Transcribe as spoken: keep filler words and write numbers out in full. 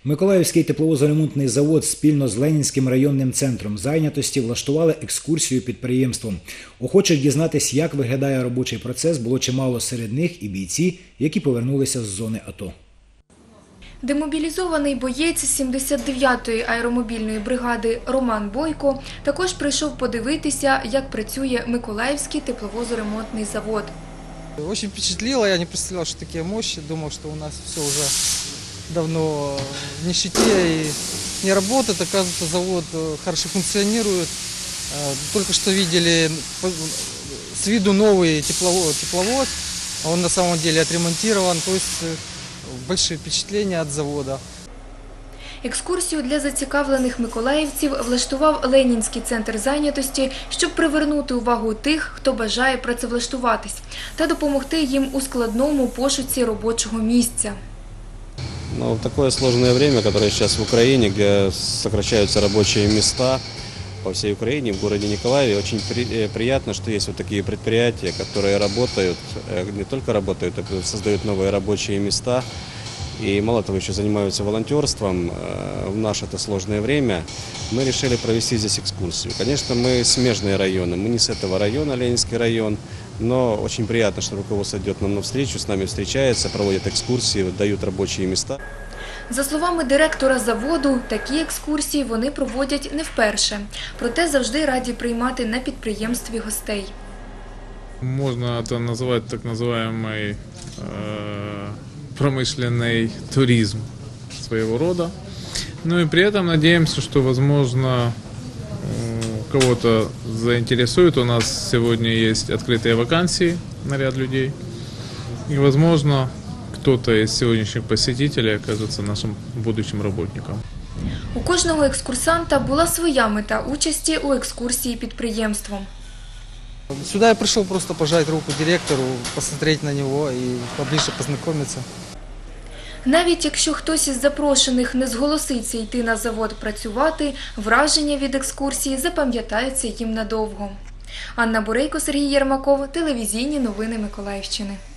Миколаївський тепловозоремонтний завод спільно з Ленінським районним центром зайнятості влаштували екскурсію підприємством. Охочих дізнатись, як виглядає робочий процес, було чимало, серед них і бійці, які повернулися з зони АТО. Демобілізований боєць сімдесят дев'ятої аеромобільної бригади Роман Бойко також прийшов подивитися, як працює Миколаївський тепловозоремонтний завод. Очень впечатлило, я не представлял, что такие мощи, думал, что у нас все уже давно в нищете и не работает. Оказывается, завод хорошо функционирует. Только что видели с виду новый тепловоз, тепловоз, а он на самом деле отремонтирован, то есть большие впечатления от завода. Екскурсію для зацікавлених миколаївців влаштував Ленінський центр зайнятості, щоб привернути увагу тих, хто бажає працевлаштуватись, та допомогти їм у складному пошуці робочого місця. Но в такое сложное время, которое сейчас в Украине, где сокращаются рабочие места по всей Украине, в городе Николаеве, очень при, приятно, что есть вот такие предприятия, которые работают, не только работают, а создают новые рабочие места. И мало того, еще занимаются волонтерством. В наше это сложное время мы решили провести здесь экскурсию. Конечно, мы смежные районы, мы не с этого района, Ленинский район, но очень приятно, что руководство идет нам навстречу, с нами встречается, проводит экскурсии, дают рабочие места. За словами директора заводу, такі екскурсії вони проводять не вперше. Проте завжди раді приймати на підприємстві гостей. Можно это назвать так называемый э, промышленный туризм своего рода. Ну и при этом надеемся, что, возможно, кого-то заинтересует. У нас сегодня есть открытые вакансии на ряд людей. И, возможно, кто-то из сегодняшних посетителей окажется нашим будущим работником. У кожного екскурсанта була своя мета участі у екскурсії підприємством. Сюда я пришел просто пожать руку директору, посмотреть на него и поближе познакомиться. Навіть якщо хтось із запрошених не зголоситься йти на завод працювати, враження від екскурсії запам'ятаються їм надовго. Анна Бурейко, Сергій Єрмаков, телевізійні новини Миколаївщини.